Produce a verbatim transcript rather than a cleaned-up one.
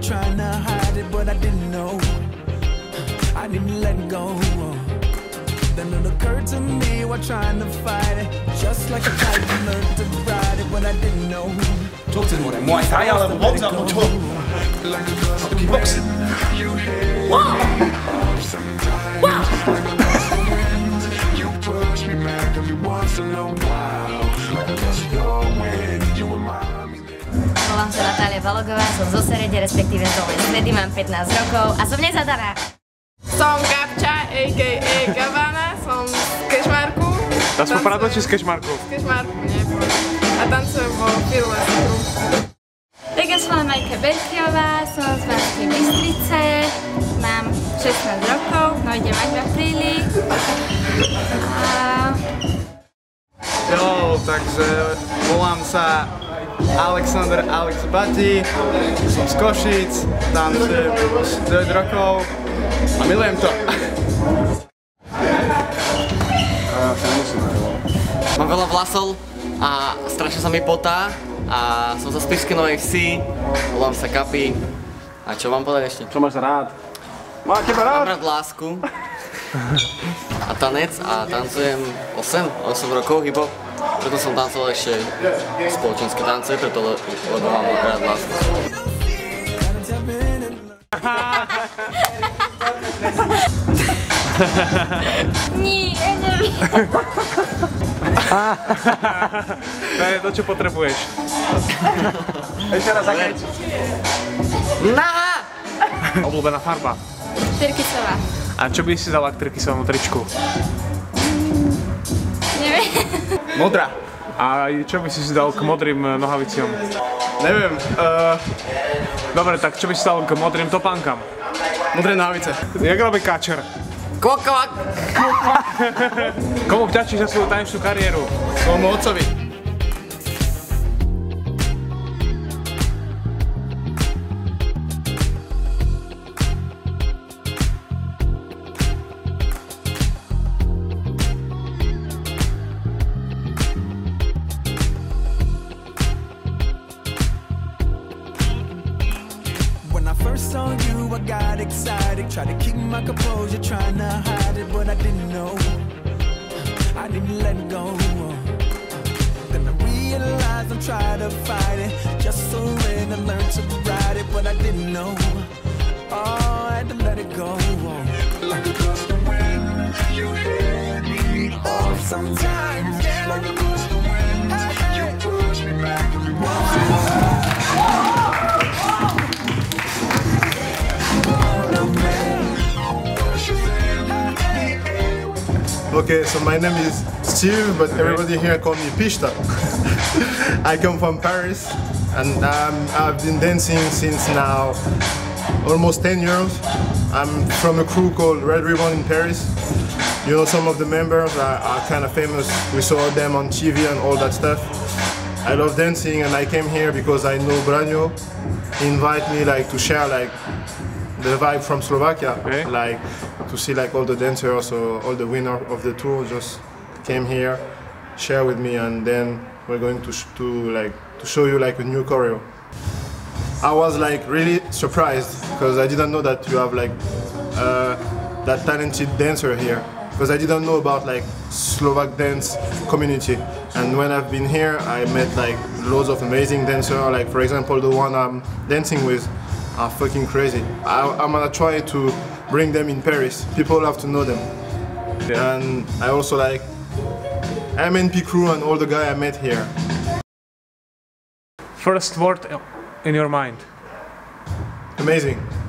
trying to hide it, but I didn't know. I didn't let go. Then it occurred to me while trying to fight it. Just like a kite, I learned to ride it, but I didn't know. Talk to them, Muay Thai, ale box albo čo? Taký boxing. Wow! Wow! Volám sa Natália Baloghová, som zo Serede, respektíve z Dolnej Stredy, mám pätnásť rokov a som nezadaná. Som Gabča, a ká a. Gavana, som z Kežmarku. Dá sa poradať, či z Kežmarku? Z Kežmarku, nie. A tancujem vo Firlesku. Tak ja som Majka Berkiová, som z Banskej Bystrice, mám šestnásť rokov, no idem mať v apríli. A... Jo, takže volám sa Alexander Alex Bati, som z Košíc, tancujem deväť rokov a milujem to. Mám veľa vlasov a strašne sa mi potá a som zo Spišskej Novej Vsi, volám sa Kapi. A čo mám povedať ešte? Čo máš rád? Mám teba rád? Mám rád lásku a tanec a tancujem osem rokov hip-hop. Preto som tancoval ešte spoločenské tance, preto le, lebo mám rád lásku. Nie, neviem. To je to, čo potrebuješ. Ešte raz zakeď. Naha! Obľúbená farba. Tyrkysová. A čo by si dala k tyrkysovému tričku? Neviem. Modrá. A čo by si si dal k modrým nohaviciam? Neviem, uh, Dobre, tak čo by si dal k modrým topánkam? modré nohavice. Jak robí káčer? Kvok, kvok! Komu vďačíš za svoju tanečnú kariéru? Svojmu otcovi. First saw you, I got excited. Tried to keep my composure, trying to hide it, but I didn't know. I didn't let go. Then I realized I'm trying to fight it. Just so red, I learned to ride it, but I didn't know. Oh, I had to let it go. Like a gust of wind, you hit me off sometimes. Like a gust of wind, you push me back every once in a while. Okay, so my name is Steve, but everybody here call me Pishta. I come from Paris, and um, I've been dancing since now almost ten years. I'm from a crew called Redribbon in Paris. You know, some of the members are, are kind of famous. We saw them on T V and all that stuff. I love dancing, and I came here because I know BranuONE. He invited me like to share like the vibe from Slovakia, okay. Like to see like all the dancers or all the winner of the tour just came here, share with me, and then we're going to sh to like to show you like a new choreo. I was like really surprised because I didn't know that you have like uh, that talented dancer here, because I didn't know about like Slovak dance community. And when I've been here, I met like loads of amazing dancers. Like for example, the one I'm dancing with are fucking crazy. I, I'm gonna try to bring them in Paris. People have to know them. Yeah. And I also like M N P crew and all the guys I met here. First word in your mind. Amazing.